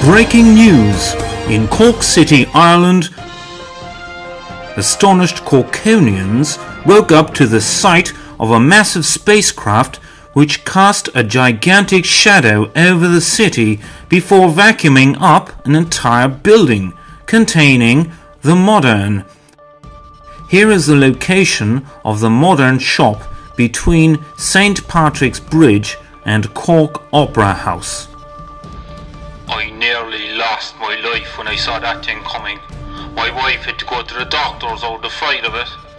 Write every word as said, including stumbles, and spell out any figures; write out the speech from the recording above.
Breaking news! In Cork City, Ireland, astonished Corkonians woke up to the sight of a massive spacecraft which cast a gigantic shadow over the city before vacuuming up an entire building containing the Moderne. Here is the location of the Moderne shop between Saint Patrick's Bridge and Cork Opera House. I nearly lost my life when I saw that thing coming. My wife had to go to the doctors over the fright of it.